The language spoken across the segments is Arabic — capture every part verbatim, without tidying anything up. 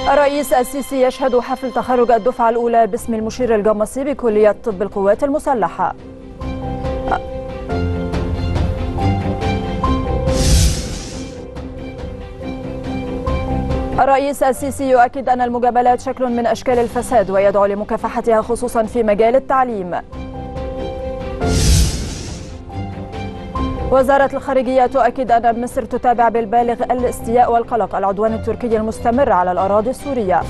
الرئيس السيسي يشهد حفل تخرج الدفعة الأولى باسم المشير القمصي بكلية طب القوات المسلحة. الرئيس السيسي يؤكد أن المجاملات شكل من أشكال الفساد ويدعو لمكافحتها خصوصا في مجال التعليم. وزارة الخارجية تؤكد أن مصر تتابع بالبالغ الاستياء والقلق العدوان التركي المستمر على الأراضي السورية.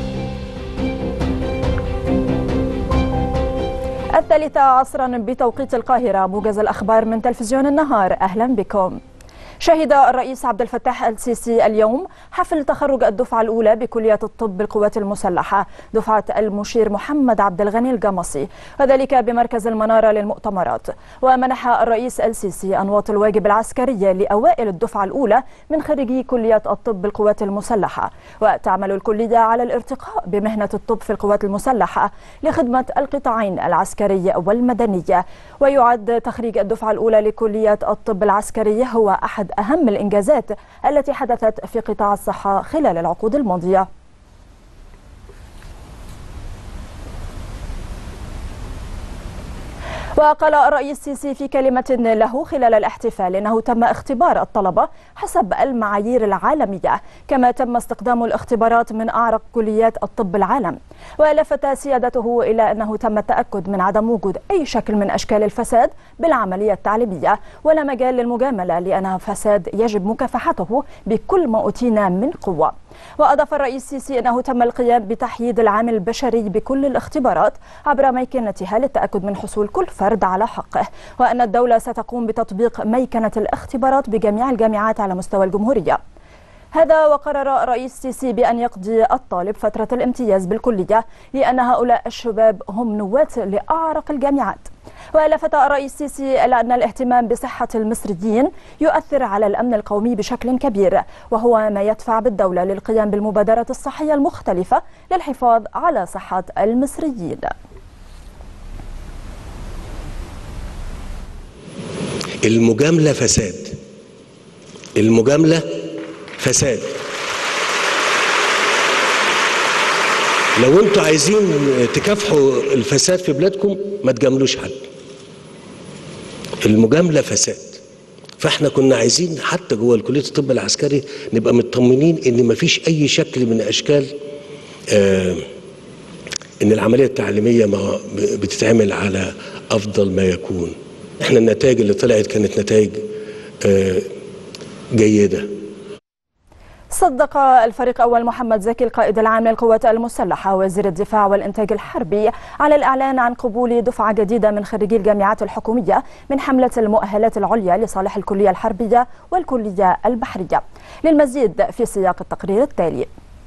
الثالثة عصرا بتوقيت القاهرة، موجز الأخبار من تلفزيون النهار، أهلا بكم. شهد الرئيس عبد الفتاح السيسي اليوم حفل تخرج الدفعة الأولى بكلية الطب بالقوات المسلحة، دفعة المشير محمد عبد الغني القمصي، وذلك بمركز المنارة للمؤتمرات. ومنح الرئيس السيسي أنواط الواجب العسكرية لأوائل الدفعة الأولى من خريجي كلية الطب بالقوات المسلحة. وتعمل الكلية على الارتقاء بمهنة الطب في القوات المسلحة لخدمة القطاعين العسكري والمدني. ويعد تخريج الدفعة الأولى لكلية الطب العسكري هو أحد أهم الإنجازات التي حدثت في قطاع الصحة خلال العقود الماضية. وقال الرئيس السيسي في كلمة له خلال الاحتفال إنه تم اختبار الطلبة حسب المعايير العالمية، كما تم استخدام الاختبارات من أعرق كليات الطب العالم. ولفت سيادته إلى أنه تم التأكد من عدم وجود أي شكل من أشكال الفساد بالعملية التعليمية ولا مجال للمجاملة، لأنها فساد يجب مكافحته بكل ما أوتينا من قوة. وأضاف الرئيس السيسي أنه تم القيام بتحييد العامل البشري بكل الاختبارات عبر ميكنتها للتأكد من حصول كل فرد على حقه، وأن الدولة ستقوم بتطبيق ميكنة الاختبارات بجميع الجامعات على مستوى الجمهورية. هذا وقرر الرئيس السيسي بأن يقضي الطالب فترة الامتياز بالكلية، لأن هؤلاء الشباب هم نواة لأعرق الجامعات. ولفت الرئيس السيسي إلى أن الاهتمام بصحة المصريين يؤثر على الأمن القومي بشكل كبير، وهو ما يدفع بالدولة للقيام بالمبادرات الصحية المختلفة للحفاظ على صحة المصريين. المجاملة فساد، المجاملة فساد. لو انتوا عايزين تكافحوا الفساد في بلادكم ما تجاملوش حد. المجاملة فساد. فاحنا كنا عايزين حتى جوه كلية الطب العسكري نبقى مطمنين ان ما فيش اي شكل من اشكال آه ان العملية التعليمية ما بتتعمل على افضل ما يكون. احنا النتائج اللي طلعت كانت نتائج آه جيدة. صدق الفريق أول محمد زكي القائد العام للقوات المسلحة وزير الدفاع والإنتاج الحربي على الإعلان عن قبول دفعة جديدة من خريجي الجامعات الحكومية من حملة المؤهلات العليا لصالح الكلية الحربية والكلية البحرية. للمزيد في سياق التقرير التالي.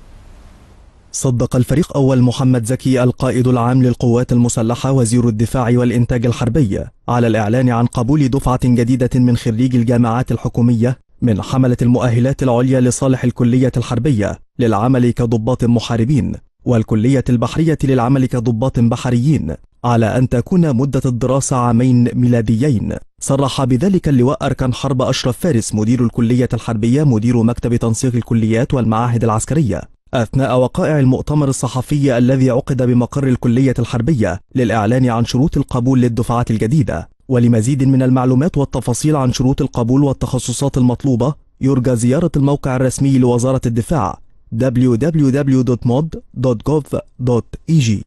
صدق الفريق أول محمد زكي القائد العام للقوات المسلحة وزير الدفاع والإنتاج الحربي على الإعلان عن قبول دفعة جديدة من خريجي الجامعات الحكومية من حملة المؤهلات العليا لصالح الكلية الحربية للعمل كضباط محاربين والكلية البحرية للعمل كضباط بحريين، على أن تكون مدة الدراسة عامين ميلاديين. صرح بذلك اللواء أركان حرب أشرف فارس مدير الكلية الحربية مدير مكتب تنسيق الكليات والمعاهد العسكرية أثناء وقائع المؤتمر الصحفي الذي عقد بمقر الكلية الحربية للإعلان عن شروط القبول للدفعات الجديدة. ولمزيد من المعلومات والتفاصيل عن شروط القبول والتخصصات المطلوبة يرجى زيارة الموقع الرسمي لوزارة الدفاع دبليو دبليو دبليو دوت مود دوت جوف دوت إي جي.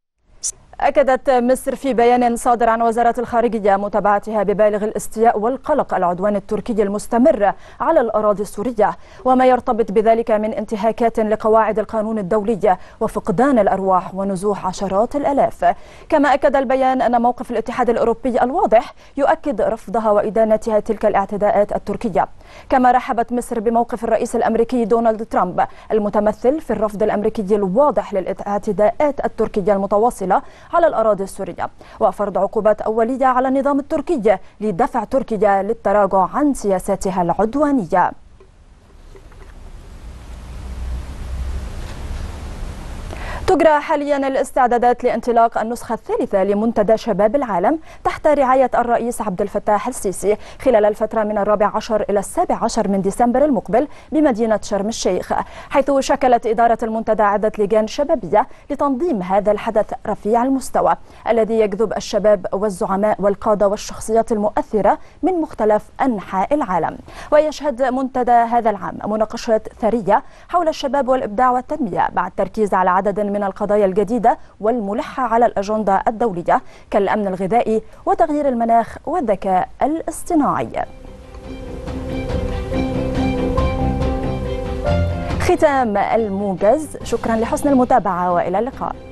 أكدت مصر في بيان صادر عن وزارة الخارجية متابعتها ببالغ الاستياء والقلق العدوان التركي المستمر على الأراضي السورية وما يرتبط بذلك من انتهاكات لقواعد القانون الدولي وفقدان الأرواح ونزوح عشرات الآلاف. كما أكد البيان أن موقف الاتحاد الأوروبي الواضح يؤكد رفضها وإدانتها تلك الاعتداءات التركية. كما رحبت مصر بموقف الرئيس الأمريكي دونالد ترامب المتمثل في الرفض الأمريكي الواضح للاعتداءات التركية المتواصلة على الأراضي السورية وفرض عقوبات أولية على النظام التركي لدفع تركيا للتراجع عن سياساتها العدوانية. تجرى حاليا الاستعدادات لانطلاق النسخة الثالثة لمنتدى شباب العالم تحت رعاية الرئيس عبد الفتاح السيسي خلال الفترة من الرابع عشر إلى السابع عشر من ديسمبر المقبل بمدينة شرم الشيخ، حيث شكلت إدارة المنتدى عدة لجان شبابية لتنظيم هذا الحدث رفيع المستوى الذي يجذب الشباب والزعماء والقادة والشخصيات المؤثرة من مختلف أنحاء العالم. ويشهد منتدى هذا العام مناقشات ثرية حول الشباب والإبداع والتنمية مع التركيز على عدد من القضايا الجديدة والملحة على الأجندة الدولية كالأمن الغذائي وتغيير المناخ والذكاء الاصطناعي. ختام الموجز، شكرا لحسن المتابعة وإلى اللقاء.